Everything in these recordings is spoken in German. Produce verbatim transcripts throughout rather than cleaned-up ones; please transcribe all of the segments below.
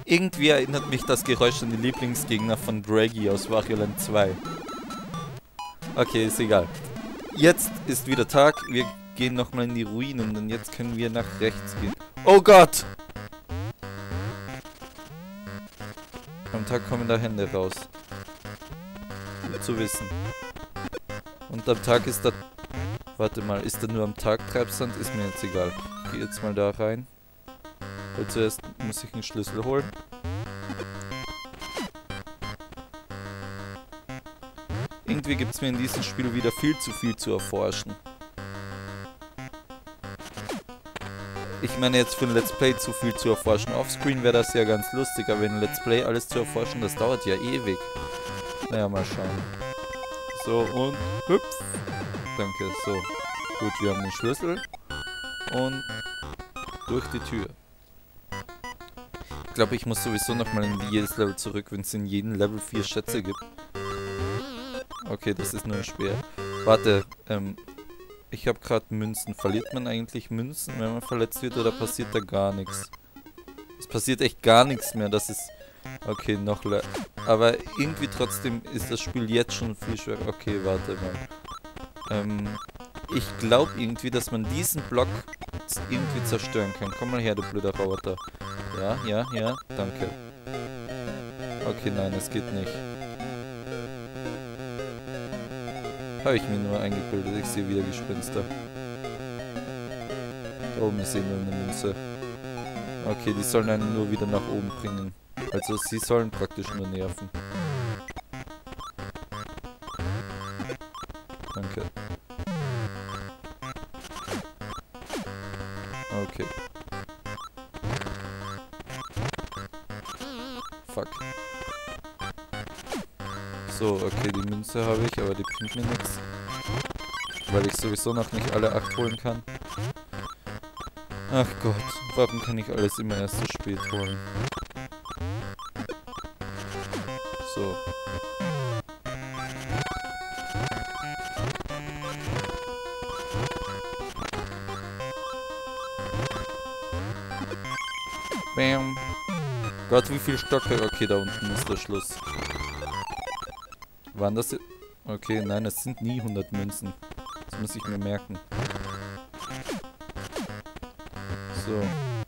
Irgendwie erinnert mich das Geräusch an die Lieblingsgegner von Draggy aus Wario Land zwei. Okay, ist egal. Jetzt ist wieder Tag. Wir gehen nochmal in die Ruinen, denn jetzt können wir nach rechts gehen. Oh Gott! Am Tag kommen da Hände raus. Gut zu wissen. Und am Tag ist da... Warte mal, ist da nur am Tag Treibsand? Ist mir jetzt egal. Ich gehe jetzt mal da rein. Weil zuerst muss ich einen Schlüssel holen. Irgendwie gibt es mir in diesem Spiel wieder viel zu viel zu erforschen. Ich meine jetzt für ein Let's Play zu viel zu erforschen. Offscreen wäre das ja ganz lustig, aber in ein Let's Play alles zu erforschen, das dauert ja ewig. Naja, mal schauen. So, und hüpf. Danke, so. Gut, wir haben den Schlüssel. Und durch die Tür. Ich glaube, ich muss sowieso nochmal in jedes Level zurück, wenn es in jedem Level vier Schätze gibt. Okay, das ist nur schwer. Warte, ähm... ich habe gerade Münzen. Verliert man eigentlich Münzen, wenn man verletzt wird, oder passiert da gar nichts? Es passiert echt gar nichts mehr, das ist... Okay, noch le... Aber irgendwie trotzdem ist das Spiel jetzt schon viel schwerer. Okay, warte mal. Ähm... Ich glaube irgendwie, dass man diesen Block irgendwie zerstören kann. Komm mal her, du blöder Roboter. Ja, ja, ja, danke. Okay, nein, es geht nicht. Habe ich mir nur eingebildet, ich sehe wieder Gespenster. Da oben ist eh nur eine Münze. Okay, die sollen einen nur wieder nach oben bringen. Also sie sollen praktisch nur nerven. Danke. Okay. Fuck. So, okay, die Münze habe ich, aber die bringt mir nichts. Weil ich sowieso noch nicht alle acht holen kann. Ach Gott, warum kann ich alles immer erst so spät holen? So. Bam. Gott, wie viel Stocke? Okay, da unten ist der Schluss. Waren das... Okay, nein, es sind nie hundert Münzen. Das muss ich mir merken. So.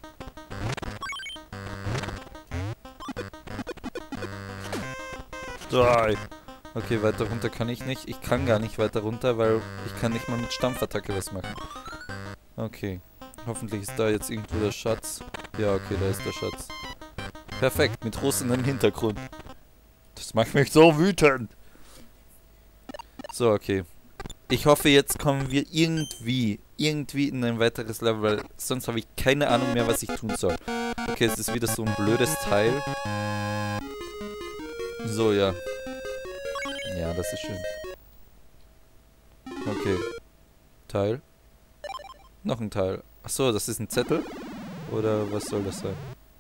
Drei. Okay, weiter runter kann ich nicht. Ich kann gar nicht weiter runter, weil ich kann nicht mal mit Stampfattacke was machen. Okay. Hoffentlich ist da jetzt irgendwo der Schatz. Ja, okay, da ist der Schatz. Perfekt, mit rosendem Hintergrund. Das macht mich so wütend. So, okay. Ich hoffe, jetzt kommen wir irgendwie, irgendwie in ein weiteres Level, weil sonst habe ich keine Ahnung mehr, was ich tun soll. Okay, es ist wieder so ein blödes Teil. So, ja. Ja, das ist schön. Okay. Teil. Noch ein Teil. Achso, das ist ein Zettel? Oder was soll das sein?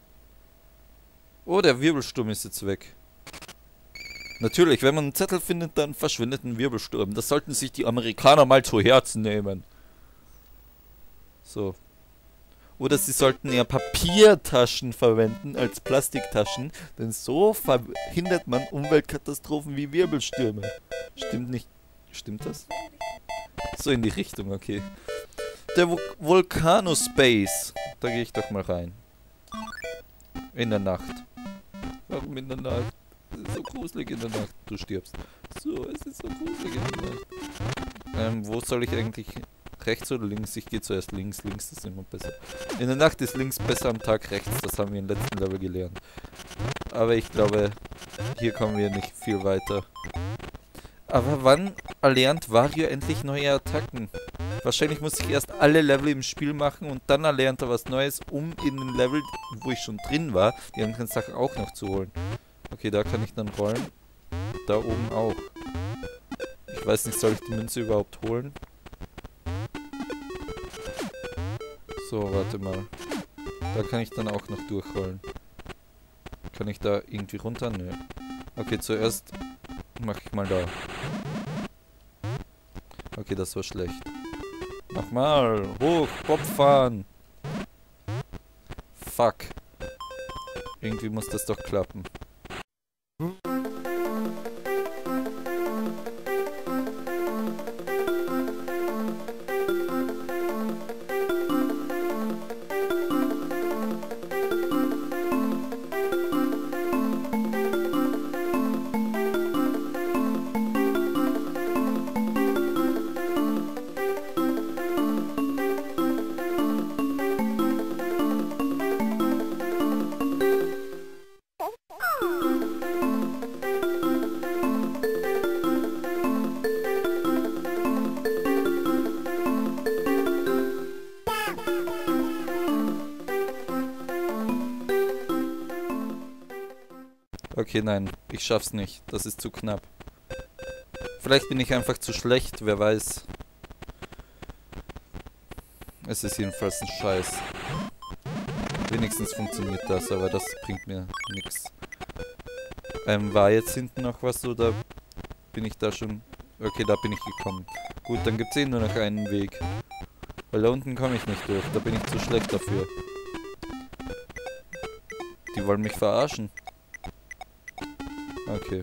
Oh, der Wirbelsturm ist jetzt weg. Natürlich, wenn man einen Zettel findet, dann verschwindet ein Wirbelsturm. Das sollten sich die Amerikaner mal zu Herzen nehmen. So. Oder sie sollten eher Papiertaschen verwenden als Plastiktaschen, denn so verhindert man Umweltkatastrophen wie Wirbelstürme. Stimmt nicht? Stimmt das? So in die Richtung, okay. Der Vul Vulkanospace. Da gehe ich doch mal rein. In der Nacht. Warum in der Nacht? Es ist so gruselig in der Nacht. Du stirbst. So, es ist so gruselig in der Nacht. Ähm, wo soll ich eigentlich... Rechts oder links? Ich gehe zuerst links. Links ist immer besser. In der Nacht ist links besser, am Tag rechts. Das haben wir im letzten Level gelernt. Aber ich glaube, hier kommen wir nicht viel weiter. Aber wann erlernt Wario endlich neue Attacken? Wahrscheinlich muss ich erst alle Level im Spiel machen und dann erlernt er was Neues, um in den Level, wo ich schon drin war, die anderen Sachen auch noch zu holen. Okay, da kann ich dann rollen. Da oben auch. Ich weiß nicht, soll ich die Münze überhaupt holen? So, warte mal. Da kann ich dann auch noch durchrollen. Kann ich da irgendwie runter? Nö. Okay, zuerst mache ich mal da. Okay, das war schlecht. Nochmal. Hoch, Kopf fahren. Fuck. Irgendwie muss das doch klappen. Okay, nein, ich schaff's nicht. Das ist zu knapp. Vielleicht bin ich einfach zu schlecht, wer weiß. Es ist jedenfalls ein Scheiß. Wenigstens funktioniert das, aber das bringt mir nichts. Ähm, war jetzt hinten noch was oder bin ich da schon... Okay, da bin ich gekommen. Gut, dann gibt's eh nur noch einen Weg. Weil da unten komme ich nicht durch, da bin ich zu schlecht dafür. Die wollen mich verarschen. Okay.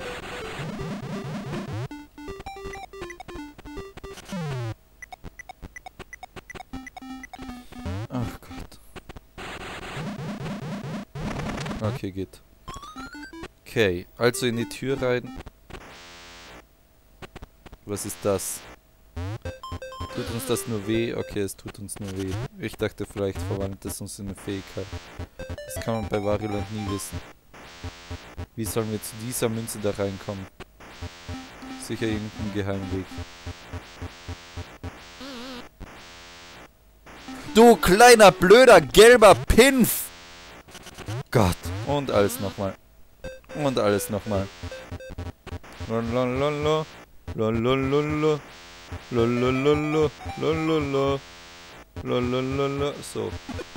Ach Gott. Okay, geht. Okay, also in die Tür rein. Was ist das? Tut uns das nur weh? Okay, es tut uns nur weh. Ich dachte, vielleicht verwandelt es uns in eine Fähigkeit. Das kann man bei Wario Land nie wissen. Wie sollen wir zu dieser Münze da reinkommen? Sicher irgendein Geheimweg. Du kleiner, blöder, gelber Pinf! Gott. Und alles nochmal. Und alles nochmal. Lalalala. Lalalala. Lalalala. Lalalala. Lalalala. So.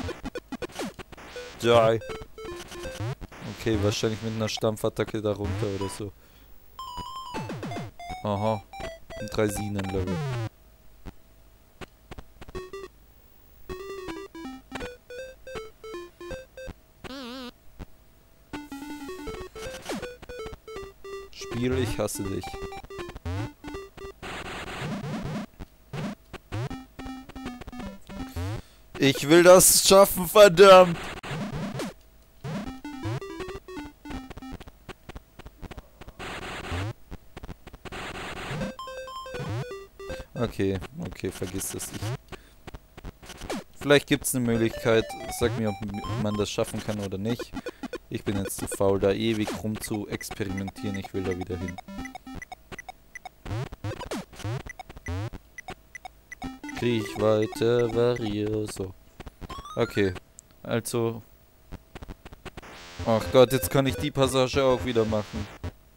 Die. Okay, wahrscheinlich mit einer Stampfattacke da runter oder so. Aha. Ein Draisinen-Level. Spiel, ich hasse dich. Ich will das schaffen, verdammt! Okay, okay, vergiss das. Ich Vielleicht gibt es eine Möglichkeit. Sag mir, ob man das schaffen kann oder nicht. Ich bin jetzt zu faul, da ewig rum zu experimentieren. Ich will da wieder hin. Kriech weiter, Vario. So. Okay. Also. Ach Gott, jetzt kann ich die Passage auch wieder machen.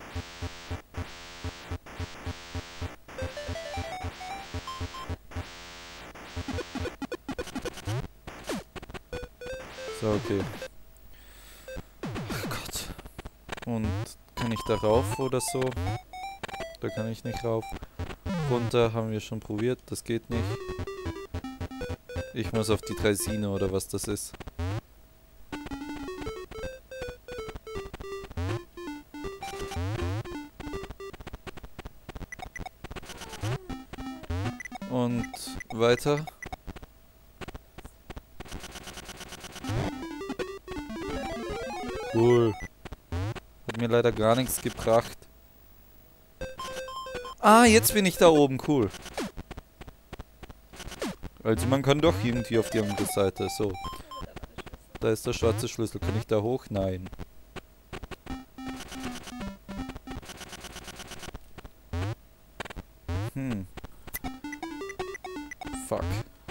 So, okay. Ach Gott. Und kann ich da rauf oder so? Da kann ich nicht rauf. Runter haben wir schon probiert, das geht nicht. Ich muss auf die Draisine oder was das ist. Und weiter. Cool. Hat mir leider gar nichts gebracht. Ah, jetzt bin ich da oben. Cool. Also man kann doch irgendwie auf die andere Seite. So. Da ist der schwarze Schlüssel. Kann ich da hoch? Nein. Hm. Fuck.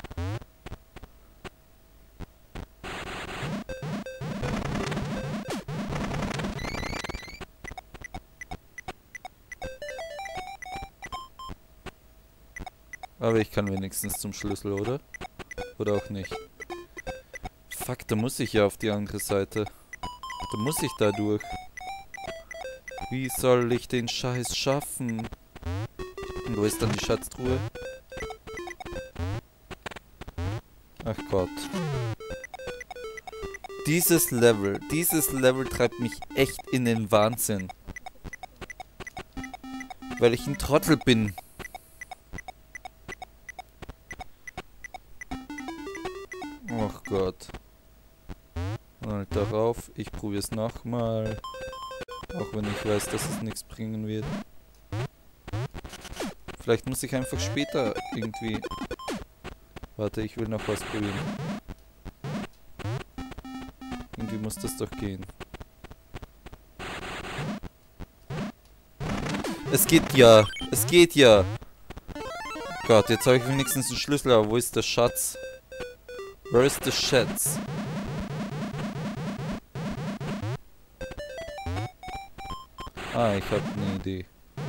Aber ich kann wenigstens zum Schlüssel, oder? Oder auch nicht. Fuck, da muss ich ja auf die andere Seite. Da muss ich da durch. Wie soll ich den Scheiß schaffen? Und wo ist dann die Schatztruhe? Ach Gott. Dieses Level, dieses Level treibt mich echt in den Wahnsinn. Weil ich ein Trottel bin. Ach Gott. Halt darauf, ich probiere es nochmal. Auch wenn ich weiß, dass es nichts bringen wird. Vielleicht muss ich einfach später irgendwie... Warte, ich will noch was probieren. Irgendwie muss das doch gehen. Es geht ja. Es geht ja. Gott, jetzt habe ich wenigstens einen Schlüssel, aber wo ist der Schatz? Where is the Schatz? Ah, ich habe eine Idee.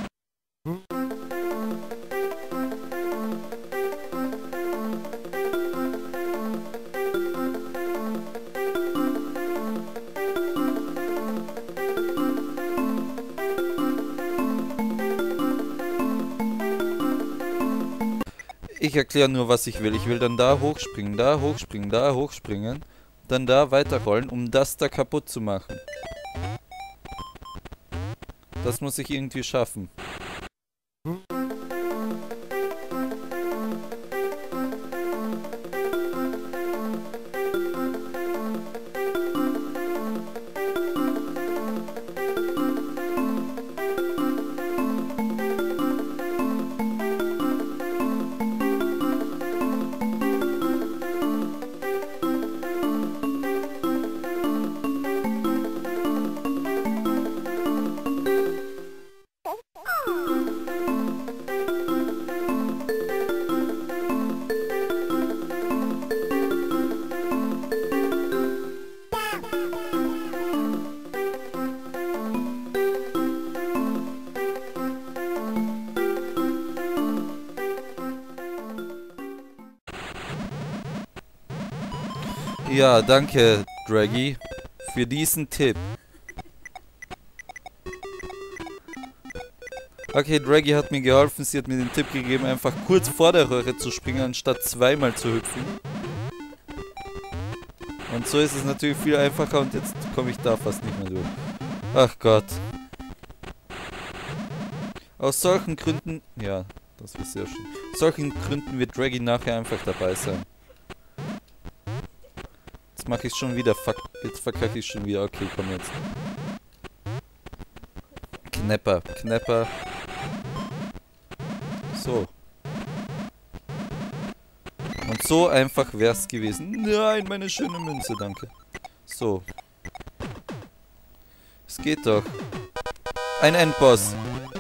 Ich erkläre nur, was ich will. Ich will dann da hochspringen, da hochspringen, da hochspringen, dann da weiterrollen, um das da kaputt zu machen. Das muss ich irgendwie schaffen. Ja, danke, Draggy, für diesen Tipp. Okay, Draggy hat mir geholfen, sie hat mir den Tipp gegeben, einfach kurz vor der Röhre zu springen, anstatt zweimal zu hüpfen. Und so ist es natürlich viel einfacher und jetzt komme ich da fast nicht mehr durch. Ach Gott. Aus solchen Gründen... Ja, das war sehr schön. Aus solchen Gründen wird Draggy nachher einfach dabei sein. Jetzt mache ich schon wieder. Fuck, jetzt verkacke ich schon wieder. Okay, komm jetzt. Knepper, Knepper. So. Und so einfach wär's gewesen. Nein, meine schöne Münze, danke. So. Es geht doch. Ein Endboss.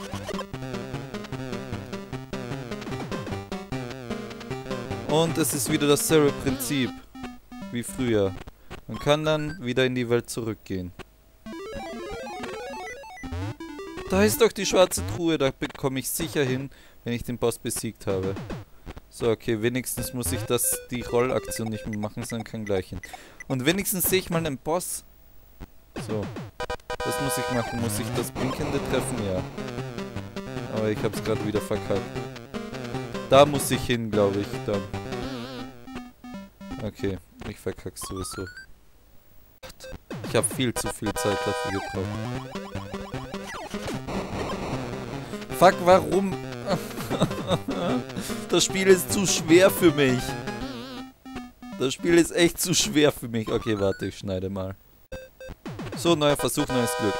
Und es ist wieder dasselbe Prinzip wie früher. Man kann dann wieder in die Welt zurückgehen. Da ist doch die schwarze Truhe, da bekomme ich sicher hin, wenn ich den Boss besiegt habe. So, okay, wenigstens muss ich das, die Rollaktion nicht mehr machen, sondern kann gleich hin. Und wenigstens sehe ich mal einen Boss. So. Was muss ich machen? Muss ich das Blinkende treffen? Ja. Aber ich habe es gerade wieder verkackt. Da muss ich hin, glaube ich, dann. Okay, ich verkack's sowieso. Ich habe viel zu viel Zeit dafür gebraucht. Fuck, warum? Das Spiel ist zu schwer für mich. Das Spiel ist echt zu schwer für mich. Okay, warte, ich schneide mal. So, neuer Versuch, neues Glück.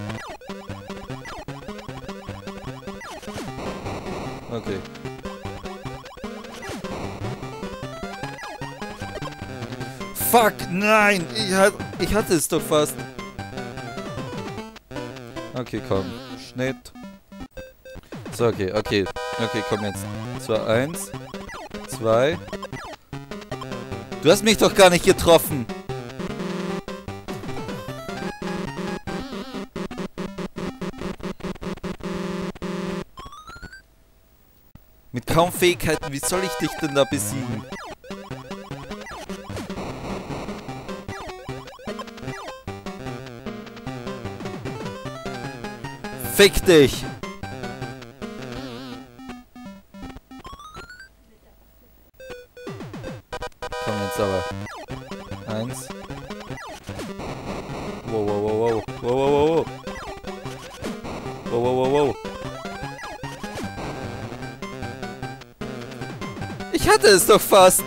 Okay. Fuck, nein! Ich, hat, ich hatte es doch fast. Okay, komm. Schnitt. So, okay, okay. Okay, komm jetzt. So, eins. Zwei. Du hast mich doch gar nicht getroffen. Mit kaum Fähigkeiten, wie soll ich dich denn da besiegen? Fick dich! Komm jetzt aber. Eins. hatte es doch fast.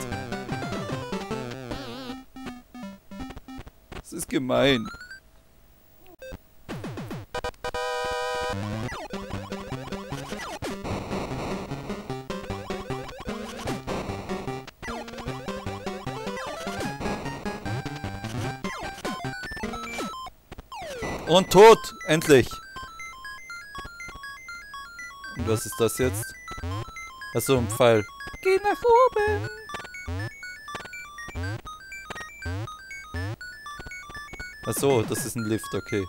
Das ist gemein. Und tot! Endlich! Und was ist das jetzt? Achso, ein Pfeil. Geh nach oben! Achso, das ist ein Lift, okay.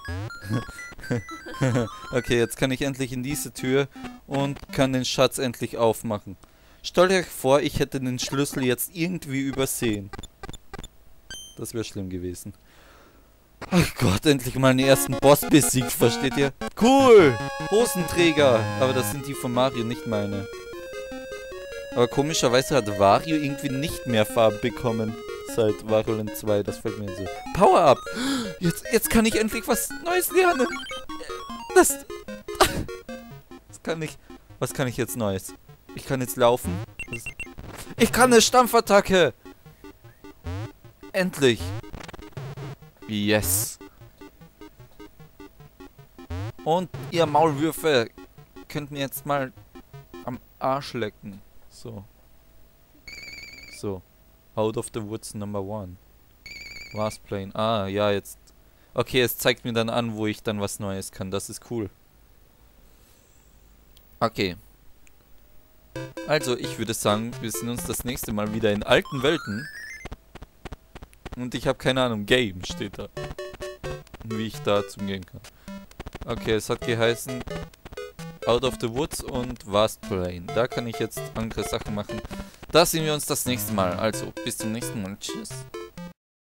Okay, jetzt kann ich endlich in diese Tür und kann den Schatz endlich aufmachen. Stellt euch vor, ich hätte den Schlüssel jetzt irgendwie übersehen. Das wäre schlimm gewesen. Ach Gott, endlich mal den ersten Boss besiegt, versteht ihr? Cool! Hosenträger! Aber das sind die von Mario, nicht meine. Aber komischerweise hat Wario irgendwie nicht mehr Farben bekommen. Seit Wario Land zwei, das fällt mir so. Power-Up! Jetzt, jetzt kann ich endlich was Neues lernen! Das... Das kann ich... Was kann ich jetzt Neues? Ich kann jetzt laufen? Das, ich kann eine Stampfattacke! Endlich! Yes. Und ihr Maulwürfe könnt mir jetzt mal am Arsch lecken. So. So. Out of the Woods Number One. Was Plane? Ah, ja, jetzt. Okay, es zeigt mir dann an, wo ich dann was Neues kann. Das ist cool. Okay. Also, ich würde sagen, wir sehen uns das nächste Mal wieder in alten Welten. Und ich habe keine Ahnung, Game steht da. Wie ich da zugehen kann. Okay, es hat geheißen Out of the Woods und Vast Plain. Da kann ich jetzt andere Sachen machen. Da sehen wir uns das nächste Mal. Also, bis zum nächsten Mal. Tschüss.